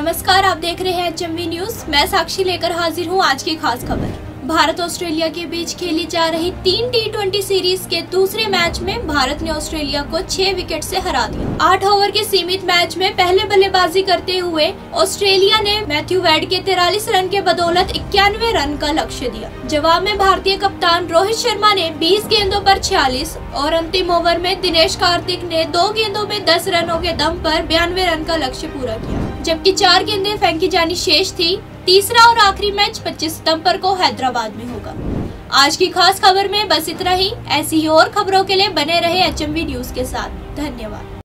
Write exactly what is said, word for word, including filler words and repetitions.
नमस्कार, आप देख रहे हैं एच एम वी न्यूज। मैं साक्षी लेकर हाजिर हूं आज की खास खबर। भारत ऑस्ट्रेलिया के बीच खेली जा रही तीन टी ट्वेंटी सीरीज के दूसरे मैच में भारत ने ऑस्ट्रेलिया को छह विकेट से हरा दिया। आठ ओवर के सीमित मैच में पहले बल्लेबाजी करते हुए ऑस्ट्रेलिया ने मैथ्यू वेड के तिरालीस रन के बदौलत इक्यानवे रन का लक्ष्य दिया। जवाब में भारतीय कप्तान रोहित शर्मा ने बीस गेंदों पर छियालीस और अंतिम ओवर में दिनेश कार्तिक ने दो गेंदों में दस रनों के दम पर बयानवे रन का लक्ष्य पूरा किया, जबकि चार गेंदें फेंकी जानी शेष थी। तीसरा और आखिरी मैच पच्चीस सितंबर को हैदराबाद में होगा। आज की खास खबर में बस इतना ही। ऐसी ही और खबरों के लिए बने रहे एच एम वी न्यूज के साथ। धन्यवाद।